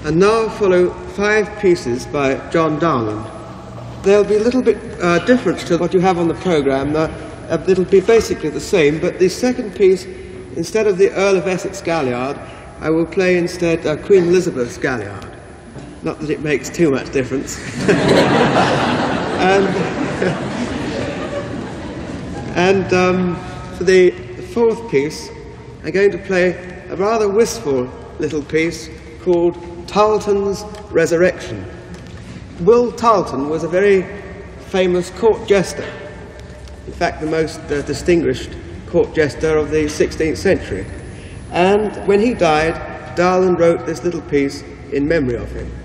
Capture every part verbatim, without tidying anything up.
And now follow five pieces by John Dowland. They'll be a little bit uh, different to what you have on the programme. Uh, it'll be basically the same, but the second piece, instead of the Earl of Essex Galliard, I will play instead uh, Queen Elizabeth's Galliard. Not that it makes too much difference. and and um, for the fourth piece, I'm going to play a rather wistful little piece called Tarleton's Resurrection. Will Tarleton was a very famous court jester. In fact, the most uh, distinguished court jester of the sixteenth century. And when he died, Dowland wrote this little piece in memory of him.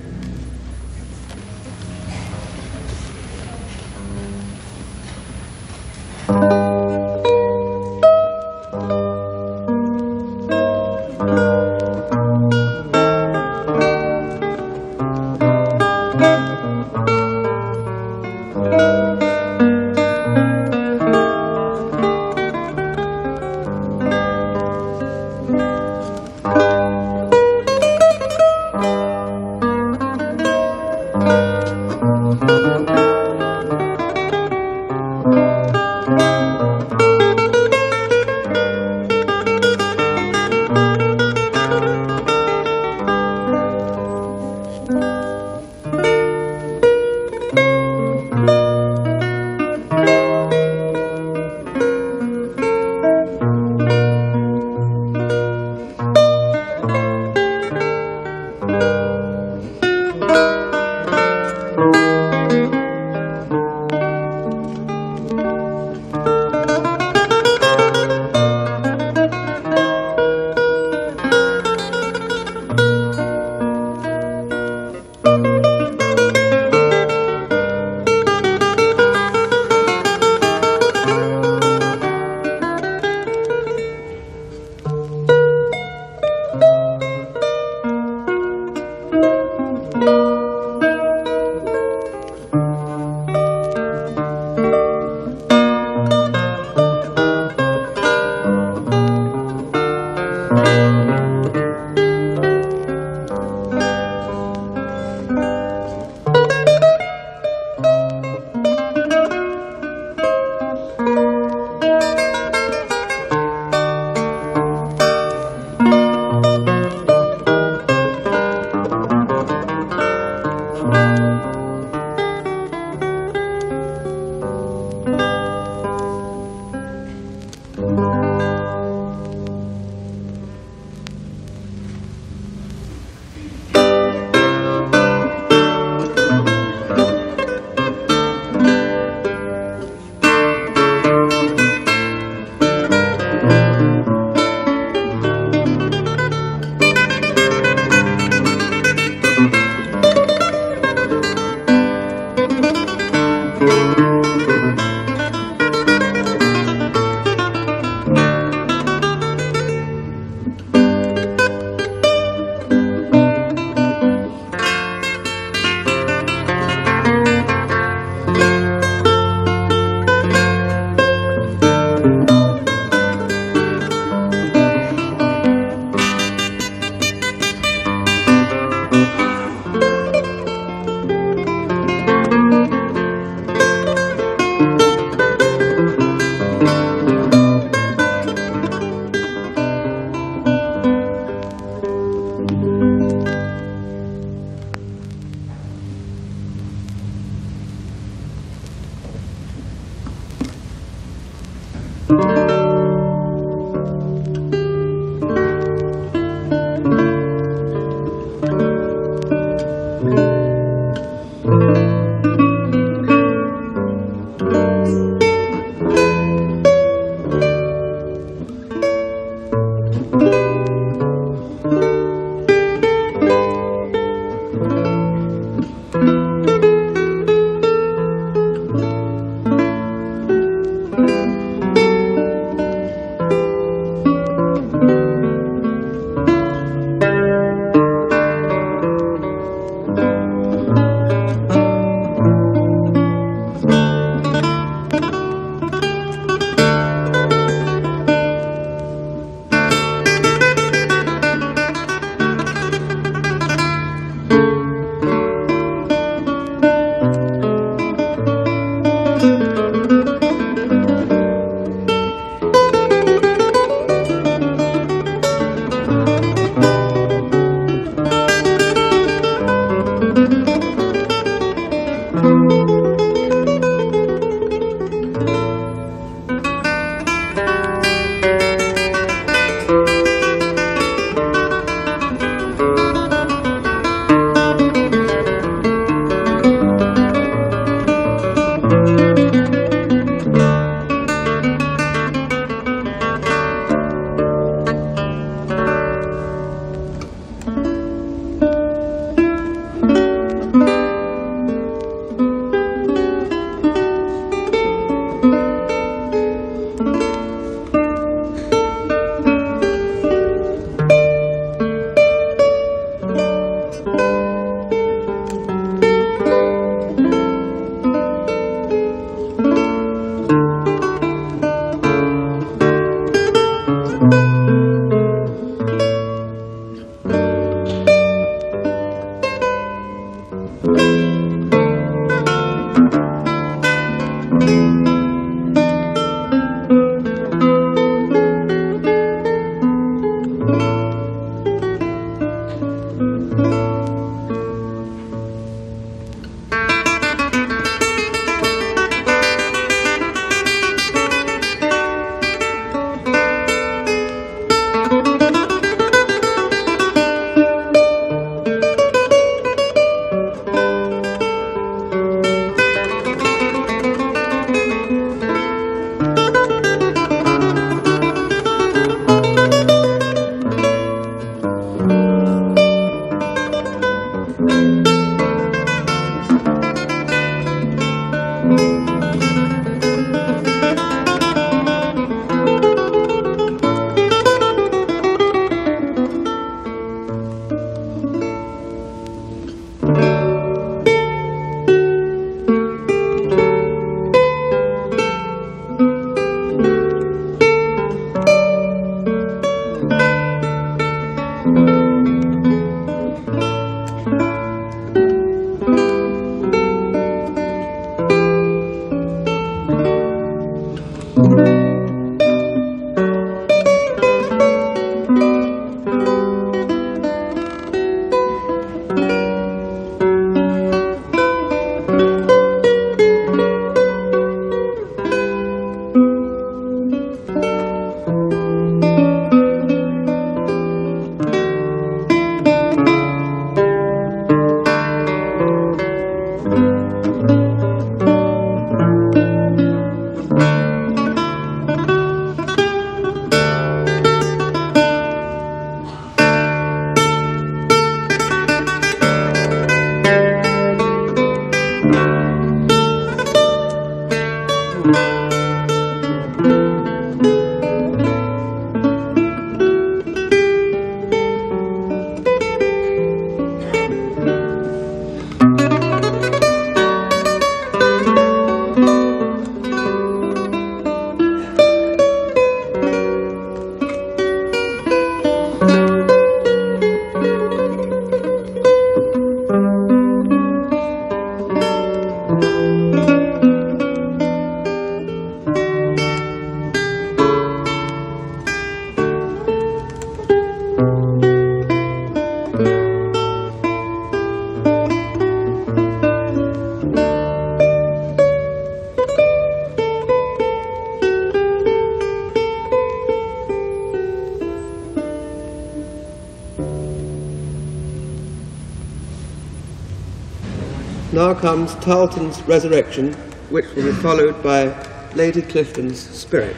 Now comes Tarleton's Resurrection, which will be followed by Lady Clifton's Spirit.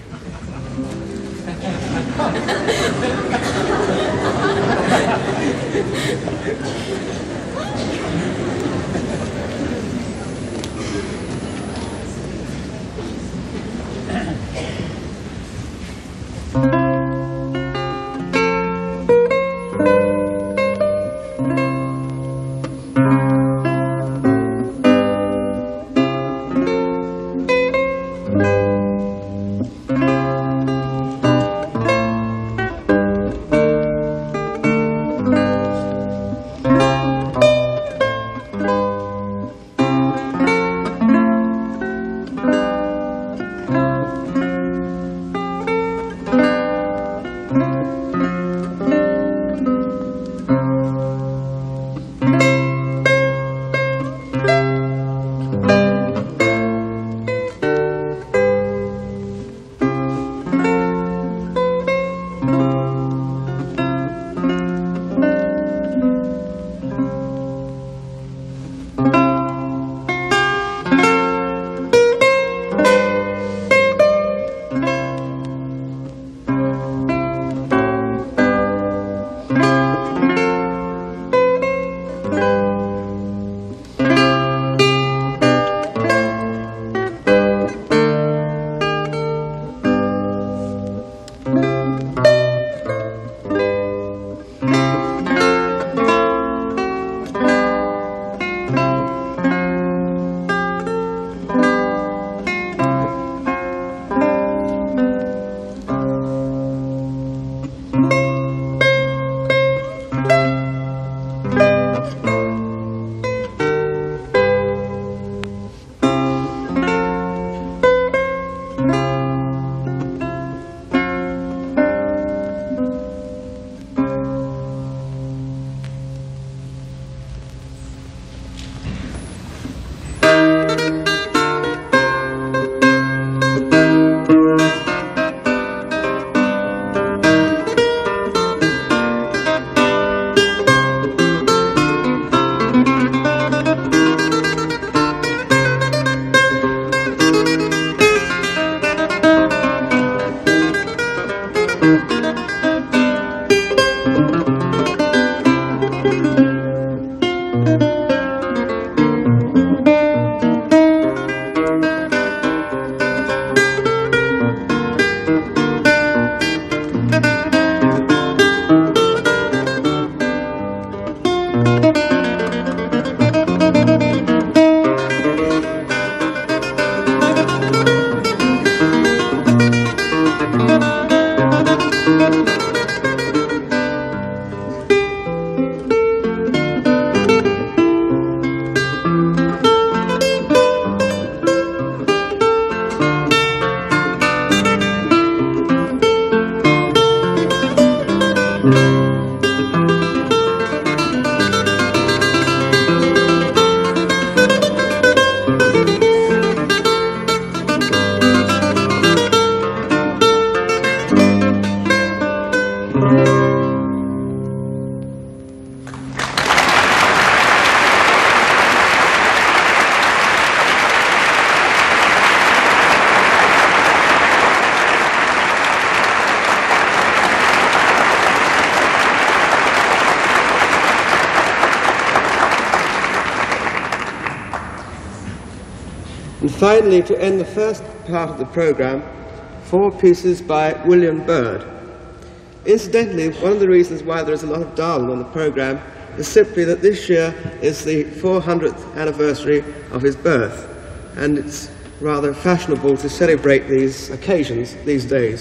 And finally, to end the first part of the programme, four pieces by William Byrd. Incidentally, one of the reasons why there is a lot of Darwin on the programme is simply that this year is the four hundredth anniversary of his birth, and it's rather fashionable to celebrate these occasions these days.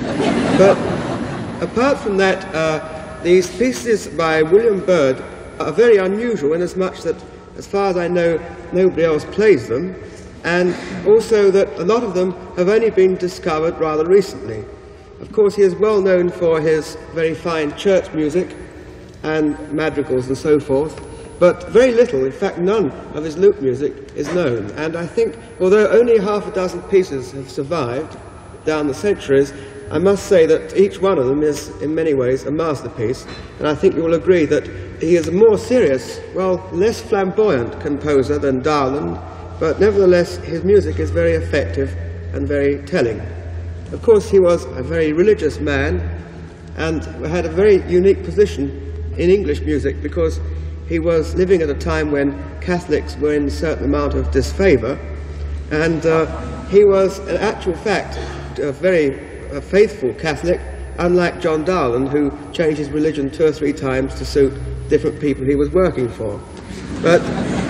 But apart from that, uh, these pieces by William Byrd are very unusual in as much that, as far as I know, nobody else plays them, and also that a lot of them have only been discovered rather recently. Of course, he is well known for his very fine church music and madrigals and so forth, but very little, in fact none, of his lute music is known. And I think, although only half a dozen pieces have survived down the centuries, I must say that each one of them is, in many ways, a masterpiece, and I think you will agree that he is a more serious, well, less flamboyant composer than Dowland, but nevertheless his music is very effective and very telling. Of course, he was a very religious man and had a very unique position in English music because he was living at a time when Catholics were in a certain amount of disfavour, and uh, he was, in actual fact, a very a faithful Catholic, unlike John Dowland, who changed his religion two or three times to suit different people he was working for. But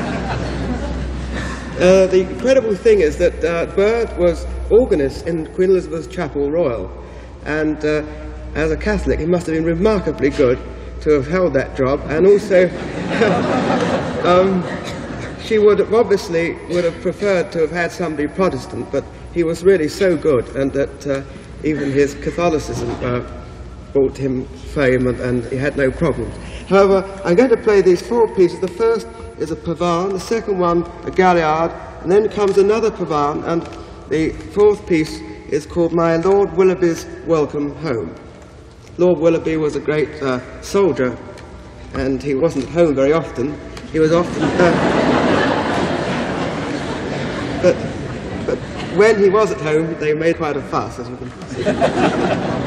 uh, the incredible thing is that uh, Byrd was organist in Queen Elizabeth's Chapel Royal, and uh, as a Catholic he must have been remarkably good to have held that job, and also um, she would have obviously would have preferred to have had somebody Protestant, but he was really so good, and that uh, even his Catholicism uh, brought him fame, and, and he had no problems. However, I'm going to play these four pieces. The first is a pavane, the second one a galliard, and then comes another pavane, and the fourth piece is called My Lord Willoughby's Welcome Home. Lord Willoughby was a great uh, soldier, and he wasn't at home very often. He was often... Uh, but, but when he was at home, they made quite a fuss, as you can see.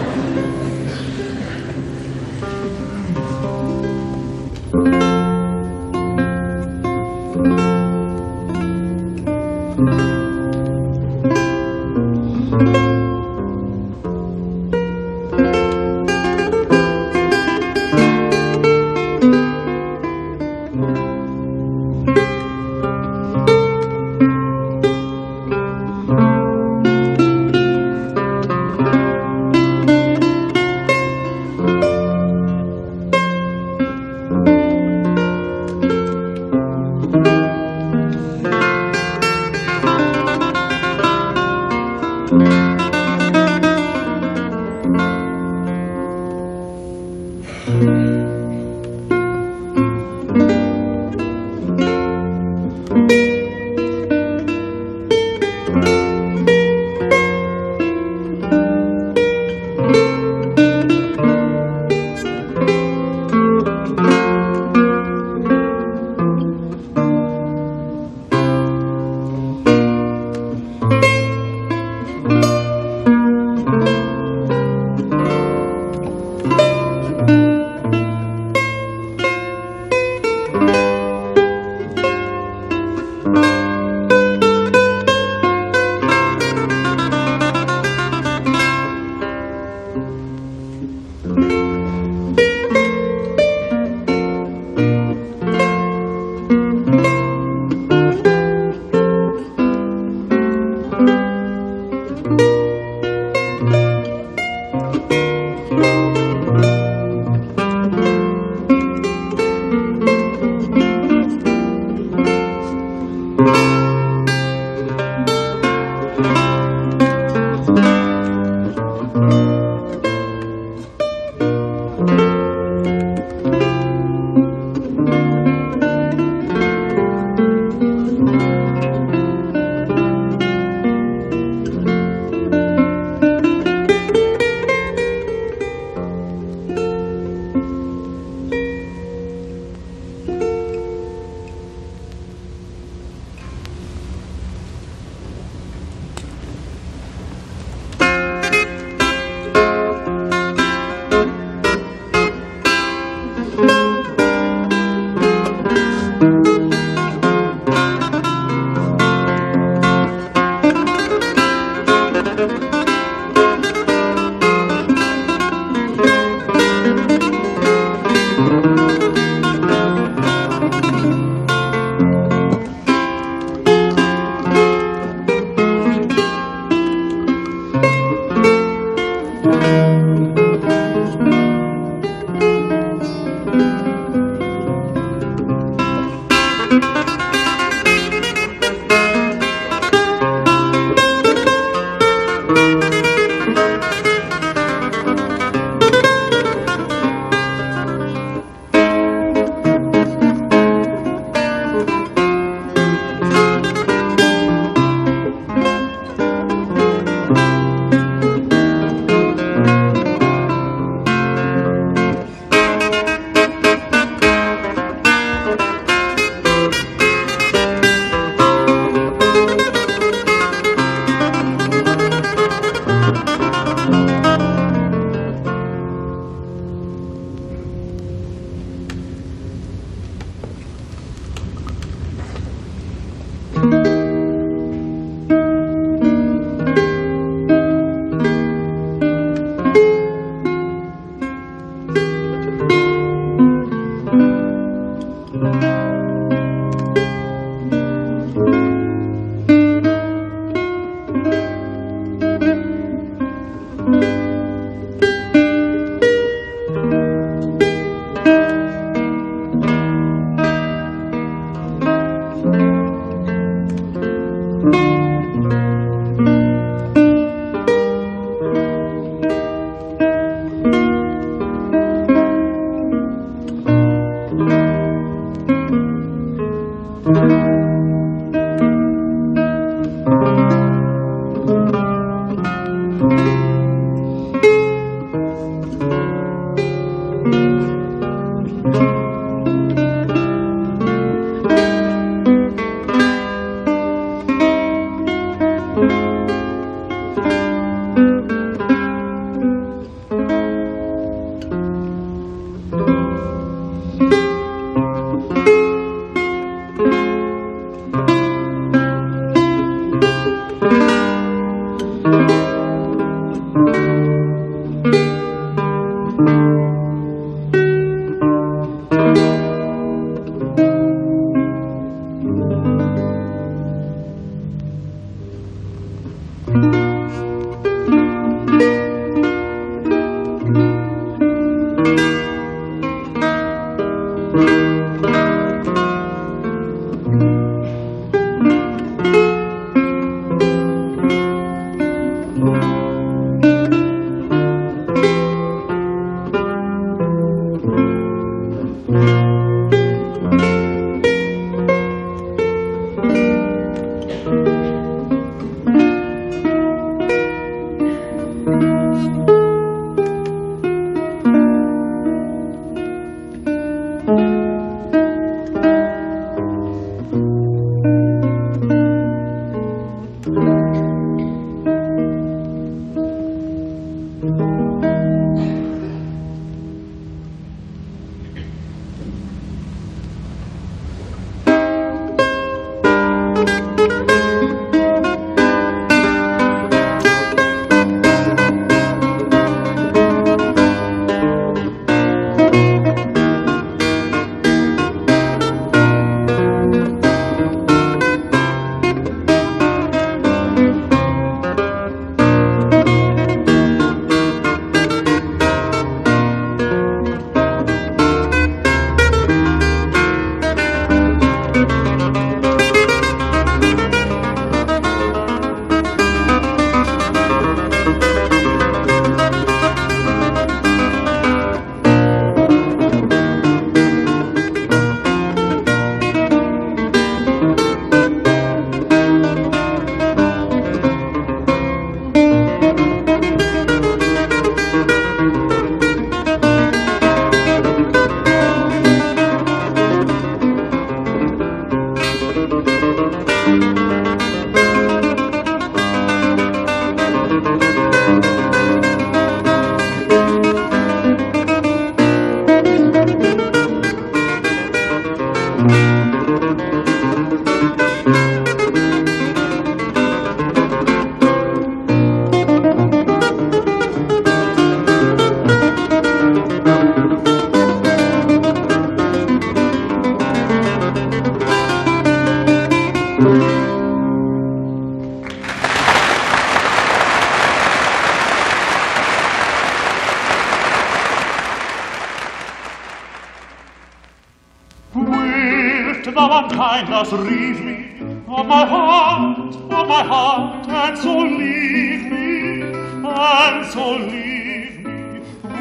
Kindness relieve me of my heart, of my heart, and so leave me, and so leave me.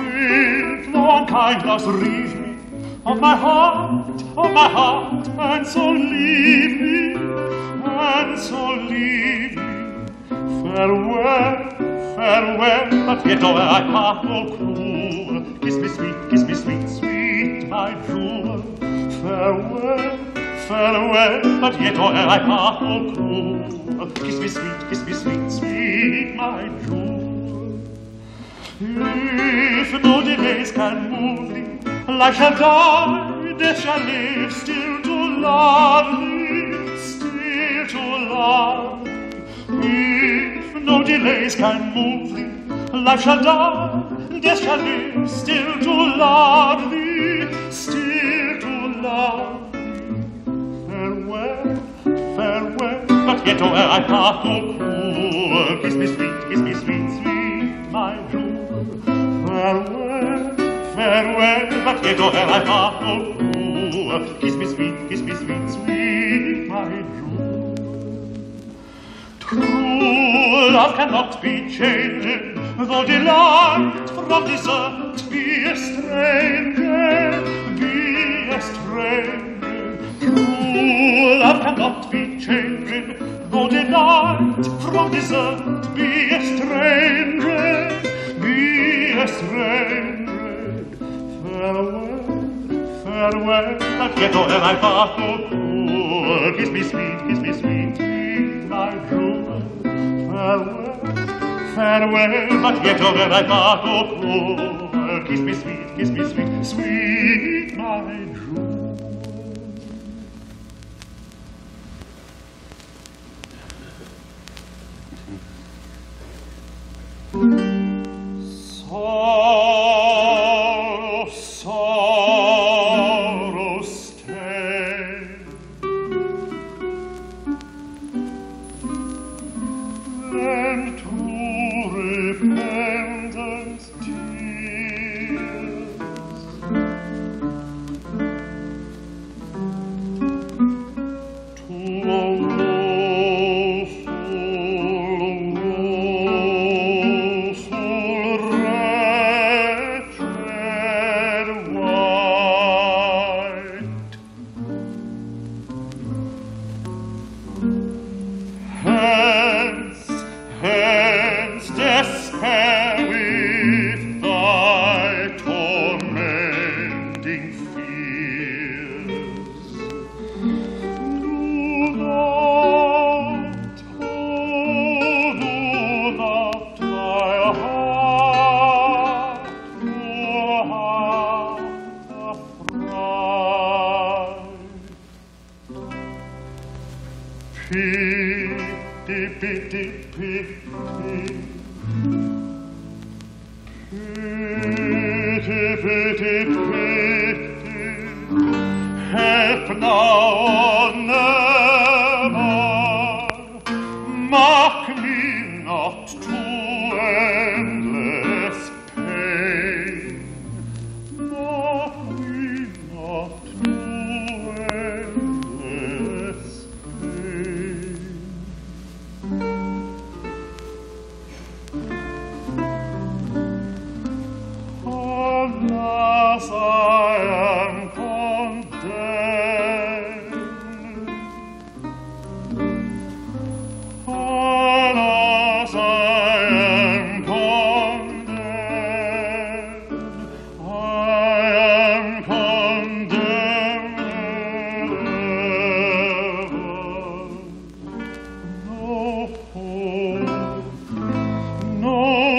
With no unkindness relieve me of my heart, of my heart, and so leave me, and so leave me. Farewell, farewell, but yet oh, I part no cruel. Kiss me sweet, kiss me sweet, sweet, my jewel. Farewell, farewell, but yet oh, I part no cruel. Kiss me sweet, kiss me sweet, sweet, my jewel. If no delays can move thee, life shall die, death shall live, still to love thee, still to love thee. If no delays can move thee, life shall die, death shall live, still to love thee, still to love thee. Farewell, farewell, but yet oh, I part no cruel. Kiss me sweet, kiss me sweet, sweet, my jewel. Farewell, farewell, but yet oh, I part no cruel. Kiss me sweet, kiss me sweet, sweet, my jewel. True love cannot be changed, though delight from desert be a stranger, be a stranger. True love cannot be changed, though delight from desert be a stranger, be a stranger. Farewell, farewell, but yet all thy part no cruel. Kiss me sweet, kiss me sweet, sweet, my jewel. Farewell, farewell, but yet all thy part no cruel. Kiss me sweet, kiss me sweet, sweet, my jewel. Sorrow, sorrow, stay. Lend to repentance tears. To a Pity, pity, pity, pity, pity, pity, help now or never, mark me not to endless pain, mark me not to endless pain. Alas, I am condemned. Alas, I am condemned. I am condemned ever. No hope, no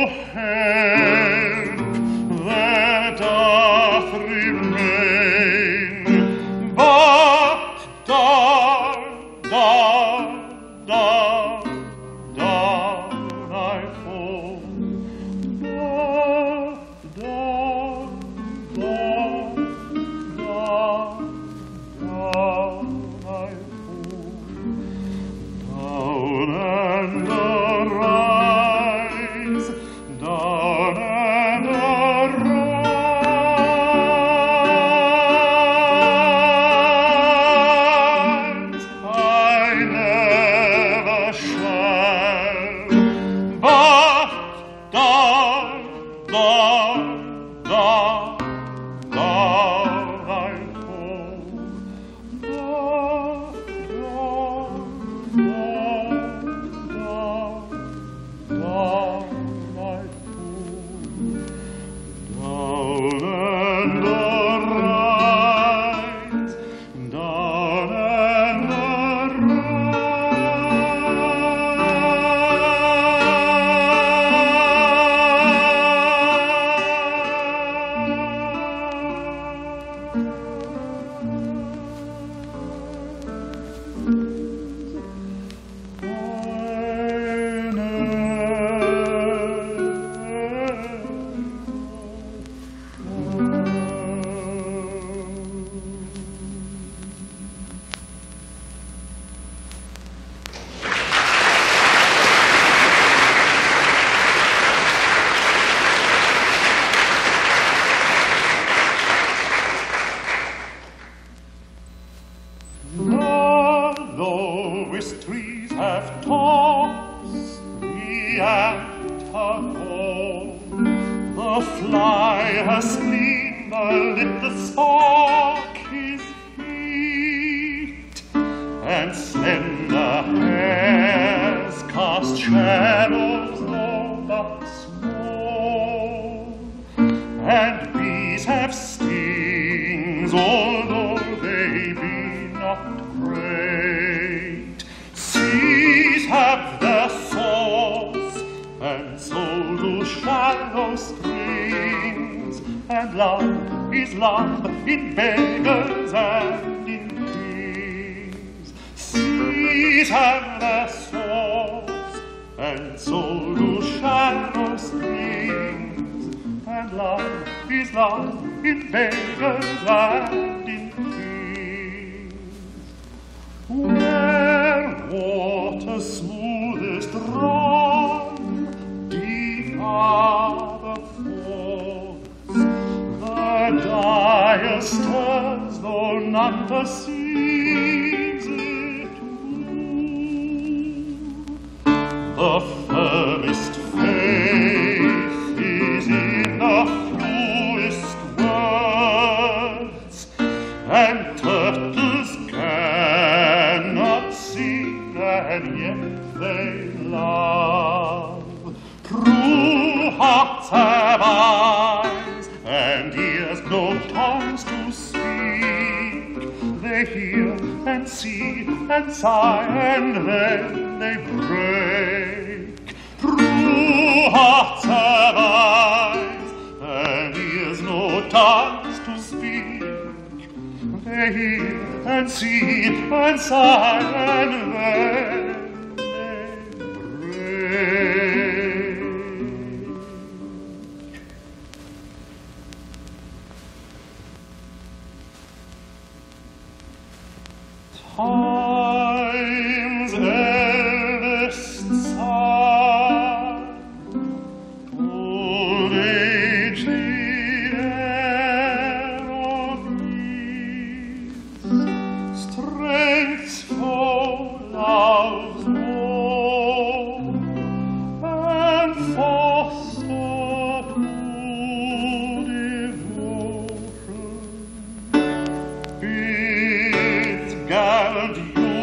help that doth remain, but down, down, down, down I fall. Down, down, down, down, down I fall. Down and arise, down and arise. I never shall, but down, down, down, down I fall. Down, down, down, down, down I fall. Down and arise, down and the lowest trees have tops, the antagon. The fly has gleamer lit the spark his heat, and slender hairs cast shadows though not small, and bees have stings although they be not great. Seas have their source, and so do shallow streams, and love is love in beggars and in kings. Seas have their source, and so do shallow streams, and love is love in beggars and in kings. Where water smoothest run, deep are the falls, the dire stirs, though none perceives it move. The firmest faith is in the fewest words, and turtles cannot sing, and yet they love. True hearts have eyes, and ears no tongues to speak. They hear and see and sigh, and then they break. True hearts have eyes, and ears no tongues to speak. They hear and see and sigh, and then they break. Time's eldest son, old age the heir of Greece, strength's foe, love's woe, and foster true devotion, bids gallant youth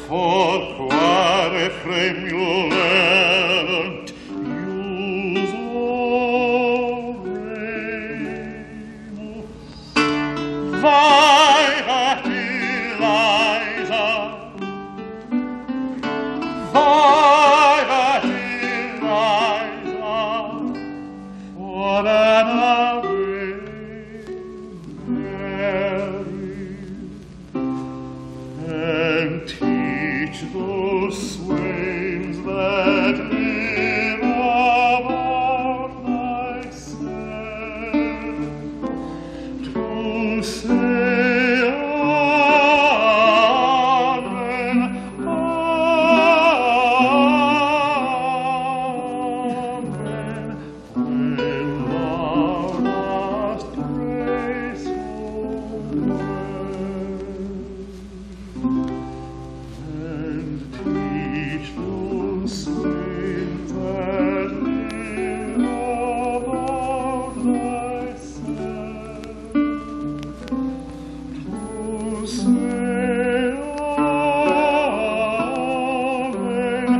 forquare fremulant usuremus. Vai at Eliza, vai at Eliza, for an Ave Mary, and teach those swains that live about thyself to say Amen, Amen, when thou dost pray so and teach those swains that live about thyself to say Amen,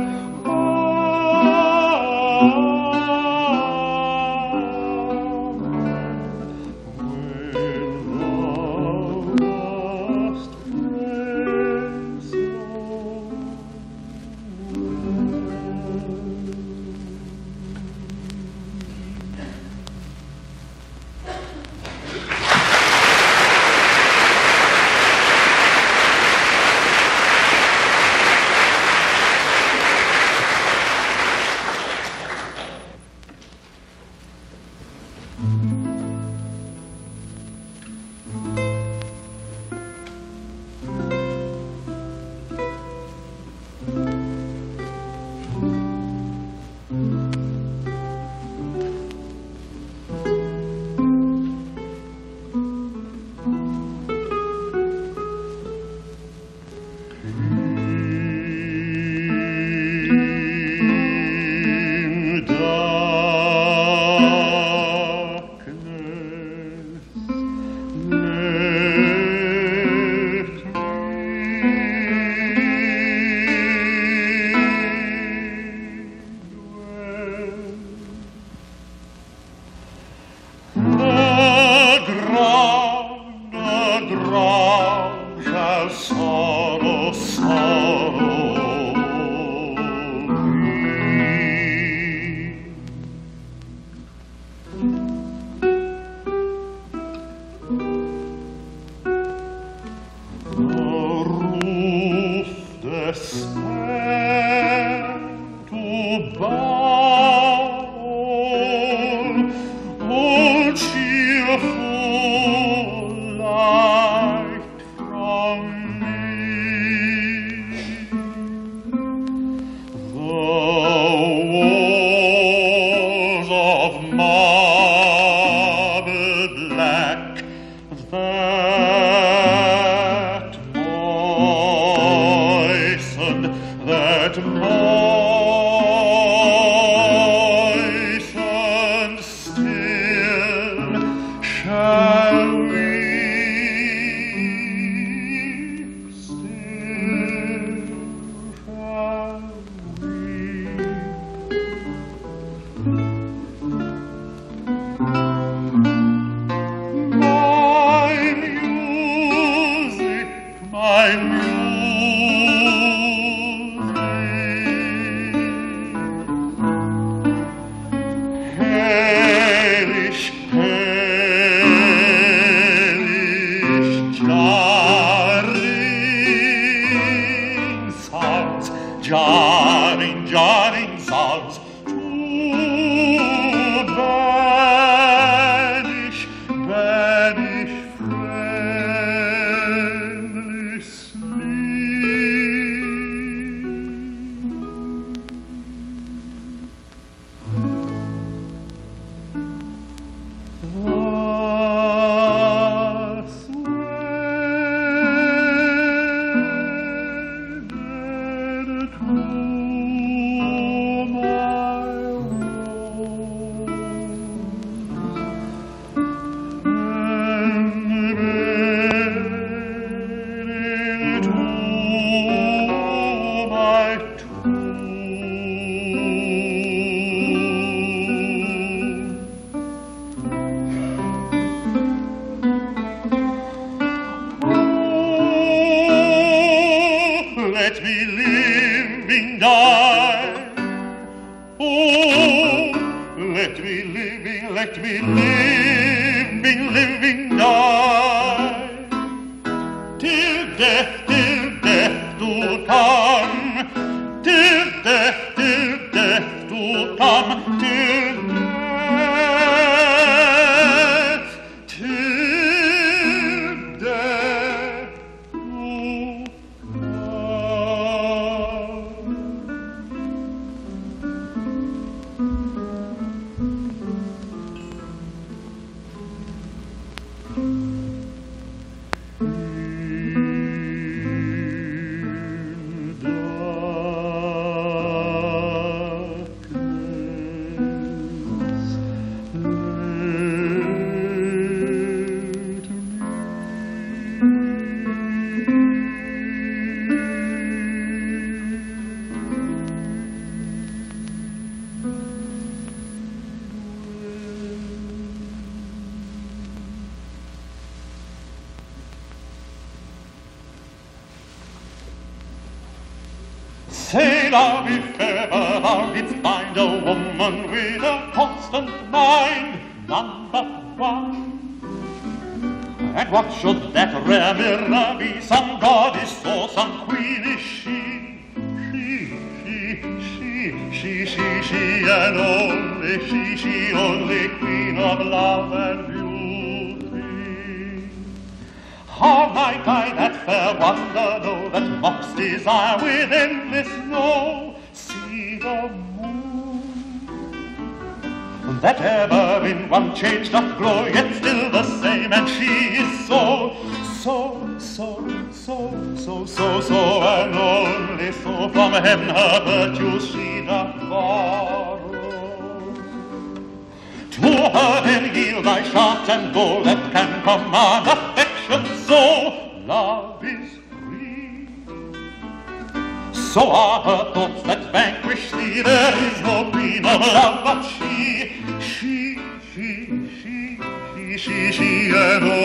Amen, when thou dost pray so. In darkness let me dwell. The ground, the ground shall sorrow, sorrow be. The roof despair to bowl, all cheerful light from me. The walls of marble black that moistened, that moistened still shall weep, still shall weep. My music, my music, hellish, hellish, jarring sounds, jarring, jarring sounds to banish, banish friendly sleep. Thus wedded to my let me living die. Oh, let me living, let me living, living die. Till death, till death do come, till death, till death do come, till death, till death do come. Say, love, if ever thou didst find a woman with a constant mind, none but one. And what should that rare mirror be? Some goddess or some queen is she? She, she, she, she, she, she, and only she, she, only queen of love and beauty. How might I that fair wonder know, that mocks desire with endless snow? See the moon, that ever in one change doth glow, yet still the same, and she is so, so, so, so, so, so, so, and only so from heaven her virtues she doth borrow. To her then yield thy shaft and bow, that can command affection so. Love is free, so are her thoughts that vanquish thee. There is no queen of love but she, she, she, she, she, she, she, and